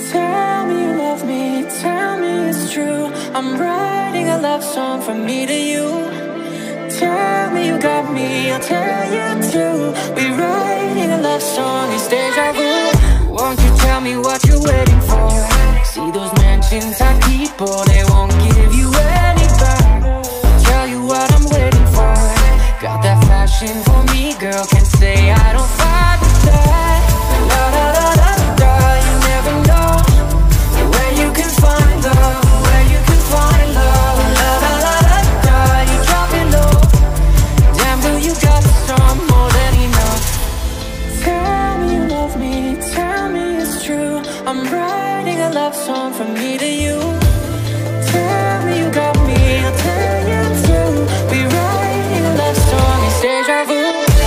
Tell me you love me, tell me it's true. I'm writing a love song from me to you. Tell me you got me, I'll tell you too. We're writing a love song, it's deja vu. Won't you tell me what you're waiting for? See those mansions type people, they won't give you any back. I'll tell you what I'm waiting for. Got that fashion for me, girl, can't say I don't fight with that. La da da da da, you never know where you can find love, where you can find love. La da da da da, you drop it low. Damn girl, you got some more than enough. Tell me you love me, tell me it's true. I'm writing a love song from me to you. Tell me you got me, I'll tell you too. We're writing a love song, it's deja vu.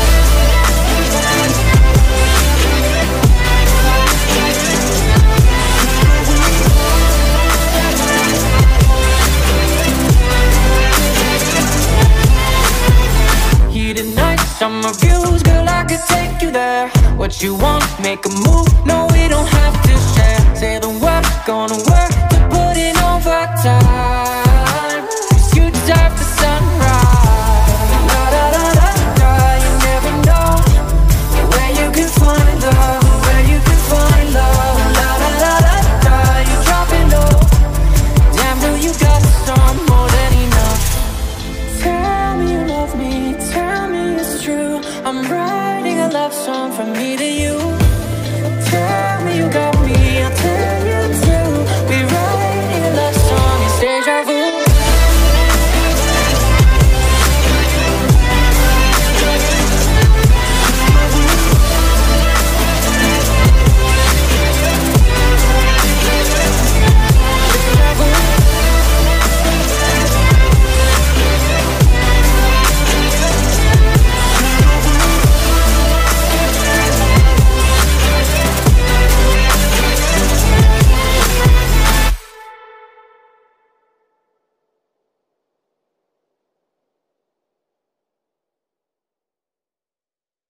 Heated nights, summer views, girl, I could take you there. What you want, make a move, no, we don't have to share. Say the word, gonna work.